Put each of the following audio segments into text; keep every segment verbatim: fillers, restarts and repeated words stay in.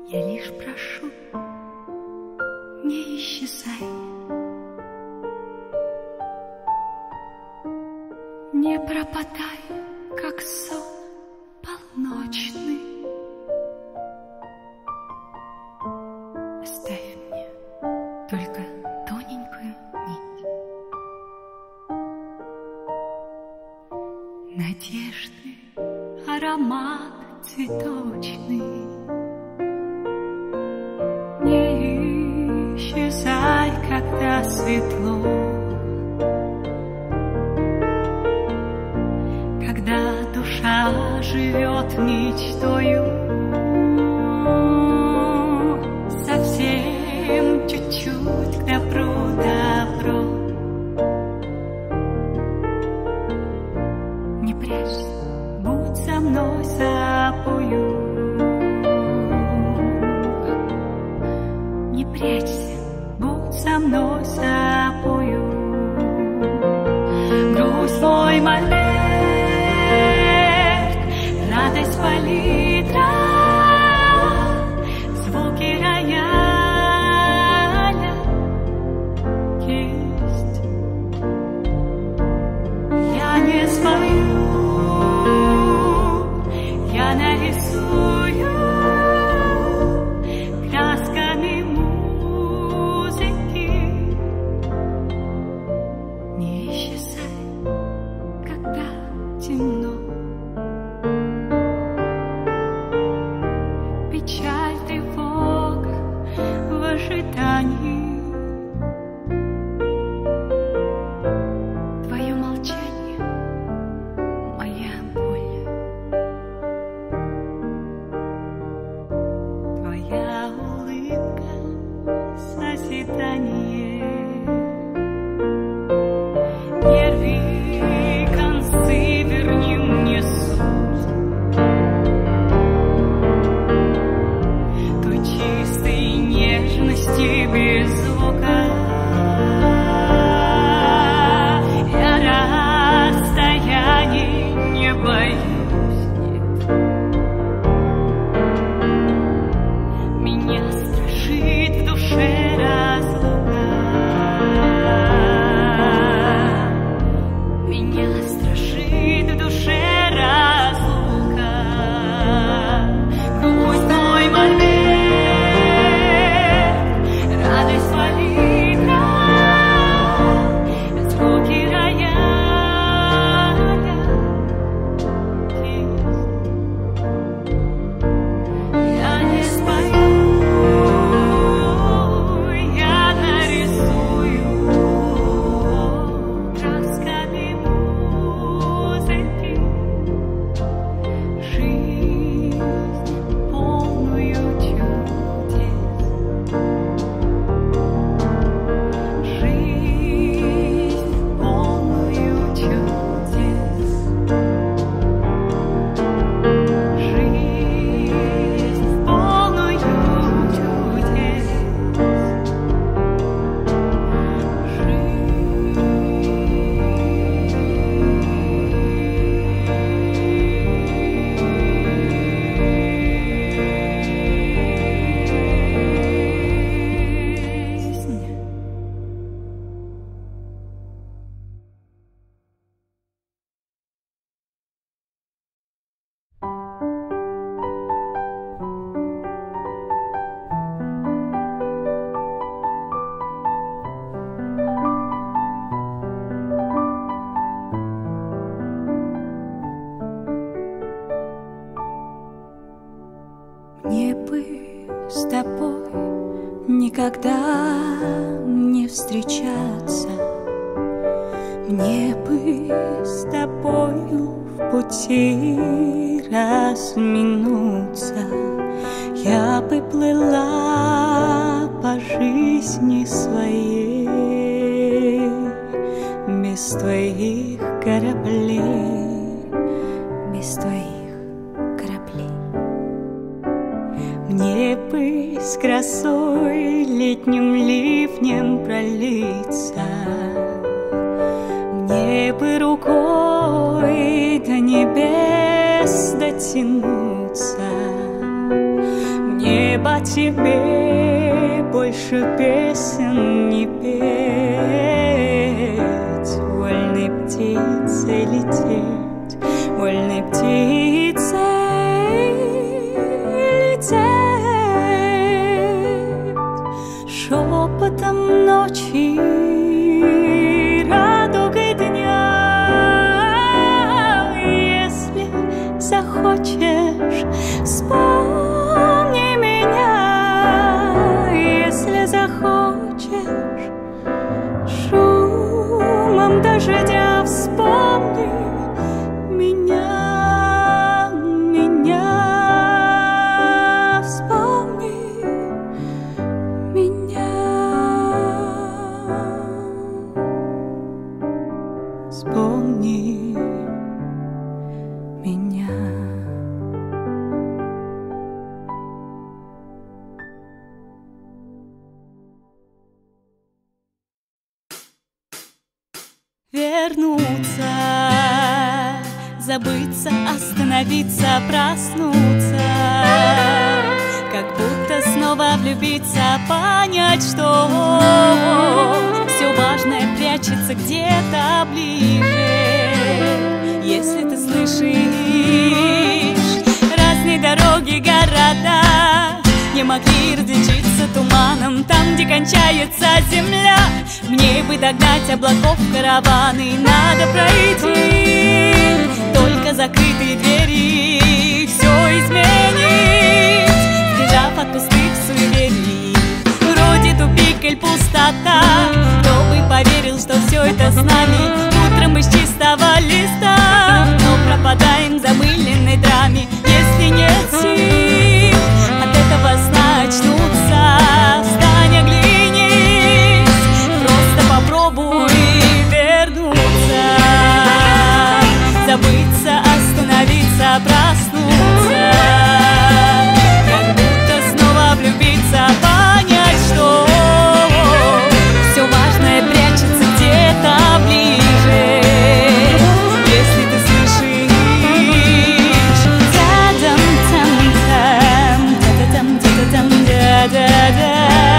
Я лишь прошу, не исчезай, не пропадай, как сон полночный. Оставь мне только тоненькую нить надежды, аромат цветочный. Не исчезай, когда светло, когда душа живет мечтою, совсем чуть-чуть к добру добро. Не прячься, будь со мной собою. Не прячься, будь со мной собою. Грусть мой малек, радость палитра, звуки рояля, кисть. Я не спою, я нарисую красками музыки. Не исчезай, когда темно. Печаль, тревога в ожидании. Твое молчание — моя боль. Твоя улыбка — созидание. Не рви концы, верни мне суть той чистой нежности без звука. Я расстояний не боюсь, нет. Меня страшит в душе разлука. Меня страшит в душе разлука. Грусть мой малек, радость палитра, звуки рояля, кисть. Я не спою, я нарисую красками музыки жизнь, полную чудес. Жизнь, полную чудес. Жизнь, полную чудес. Жизнь. Мне бы с тобой никогда не встречаться. Мне бы с тобою в пути разминуться. Я бы плыла по жизни своей без твоих кораблей, без твоих кораблей. Мне бы с красой летним ливнем пролиться. Мне бы рукой до небес дотянуться. Мне небо тебе больше песен не петь. Вольной птицей лететь, вольной птицей лететь. Шепотом ночи, радугой дня. Если захочешь, вспомни меня. Если захочешь, шумом дождя вспомни меня, меня, вспомни меня, вспомни меня. Вернуться, забыться, остановиться, проснуться, как будто снова влюбиться, понять, что все важное прячется где-то ближе. Если ты слышишь разные дороги, города не могли различиться туманом, там, где кончается земля. Мне бы догнать облаков караваны, надо пройти только закрытые двери, все изменить, сбежав от пустых суеверий. Вроде тупик или пустота, кто бы поверил, что все это с нами утром из чистого листа. Но пропадаем в замыленной драме, если нет сил от этого сна очнуться. Встань, оглянись, просто попробуй вернуться, забыться, остановиться, проснуться, как будто снова влюбиться, понять, что все важное прячется где-то ближе. Если ты слышишь та-дам-там-там, та-да-дам, да-да-да.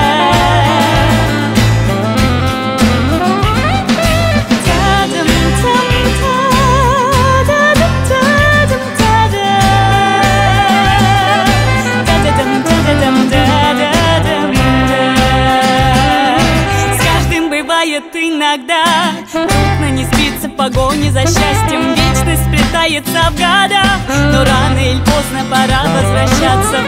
Иногда трудно не спится в погоне за счастьем, вечность сплетается в года, но рано или поздно пора возвращаться